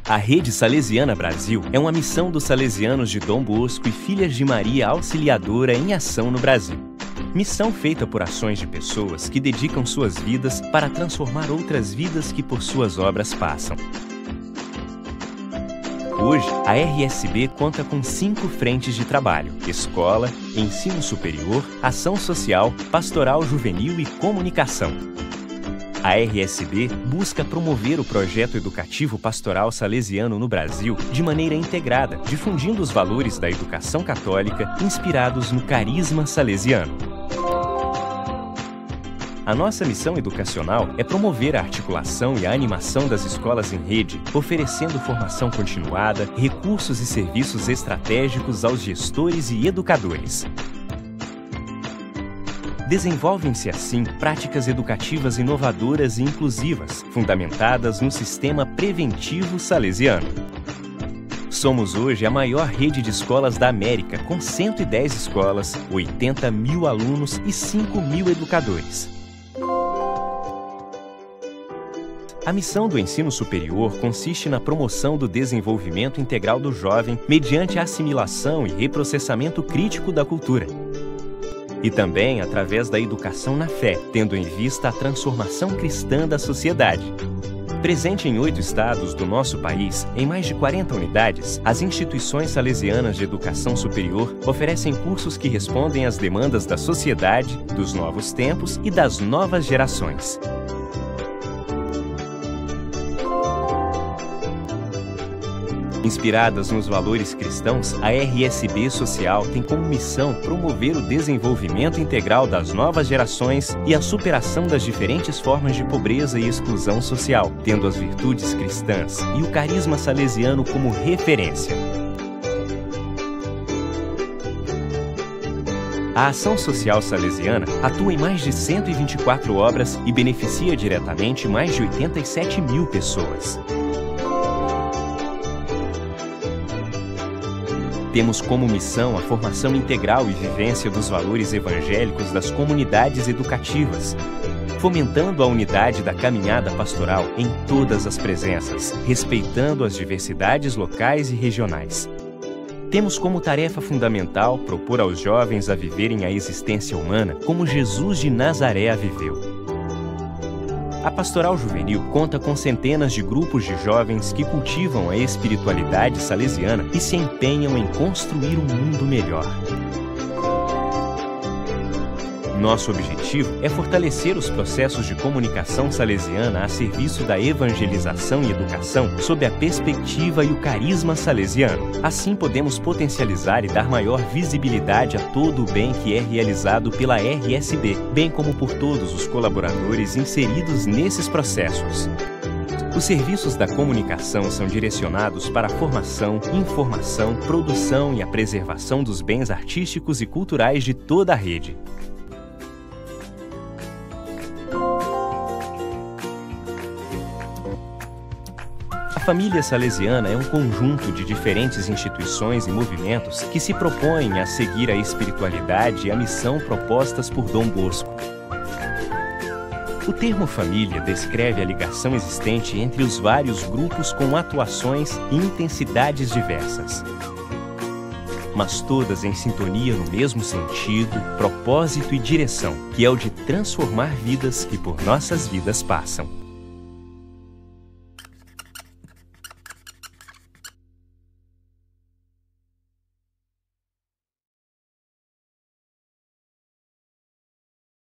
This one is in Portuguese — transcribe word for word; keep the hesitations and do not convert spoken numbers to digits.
A Rede Salesiana Brasil é uma missão dos salesianos de Dom Bosco e Filhas de Maria Auxiliadora em ação no Brasil. Missão feita por ações de pessoas que dedicam suas vidas para transformar outras vidas que por suas obras passam. Hoje, a R S B conta com cinco frentes de trabalho: escola, ensino superior, ação social, pastoral juvenil e comunicação. A R S B busca promover o projeto educativo pastoral salesiano no Brasil de maneira integrada, difundindo os valores da educação católica inspirados no carisma salesiano. A nossa missão educacional é promover a articulação e a animação das escolas em rede, oferecendo formação continuada, recursos e serviços estratégicos aos gestores e educadores. Desenvolvem-se assim práticas educativas inovadoras e inclusivas, fundamentadas no sistema preventivo salesiano. Somos hoje a maior rede de escolas da América, com cento e dez escolas, oitenta mil alunos e cinco mil educadores. A missão do ensino superior consiste na promoção do desenvolvimento integral do jovem mediante a assimilação e reprocessamento crítico da cultura. E também através da educação na fé, tendo em vista a transformação cristã da sociedade. Presente em oito estados do nosso país, em mais de quarenta unidades, as instituições salesianas de educação superior oferecem cursos que respondem às demandas da sociedade, dos novos tempos e das novas gerações. Inspiradas nos valores cristãos, a R S B Social tem como missão promover o desenvolvimento integral das novas gerações e a superação das diferentes formas de pobreza e exclusão social, tendo as virtudes cristãs e o carisma salesiano como referência. A Ação Social Salesiana atua em mais de cento e vinte e quatro obras e beneficia diretamente mais de oitenta e sete mil pessoas. Temos como missão a formação integral e vivência dos valores evangélicos das comunidades educativas, fomentando a unidade da caminhada pastoral em todas as presenças, respeitando as diversidades locais e regionais. Temos como tarefa fundamental propor aos jovens a viverem a existência humana como Jesus de Nazaré a viveu. A Pastoral Juvenil conta com centenas de grupos de jovens que cultivam a espiritualidade salesiana e se empenham em construir um mundo melhor. Nosso objetivo é fortalecer os processos de comunicação salesiana a serviço da evangelização e educação sob a perspectiva e o carisma salesiano. Assim podemos potencializar e dar maior visibilidade a todo o bem que é realizado pela R S B, bem como por todos os colaboradores inseridos nesses processos. Os serviços da comunicação são direcionados para a formação, informação, produção e a preservação dos bens artísticos e culturais de toda a rede. A família salesiana é um conjunto de diferentes instituições e movimentos que se propõem a seguir a espiritualidade e a missão propostas por Dom Bosco. O termo família descreve a ligação existente entre os vários grupos com atuações e intensidades diversas, mas todas em sintonia no mesmo sentido, propósito e direção, que é o de transformar vidas que por nossas vidas passam.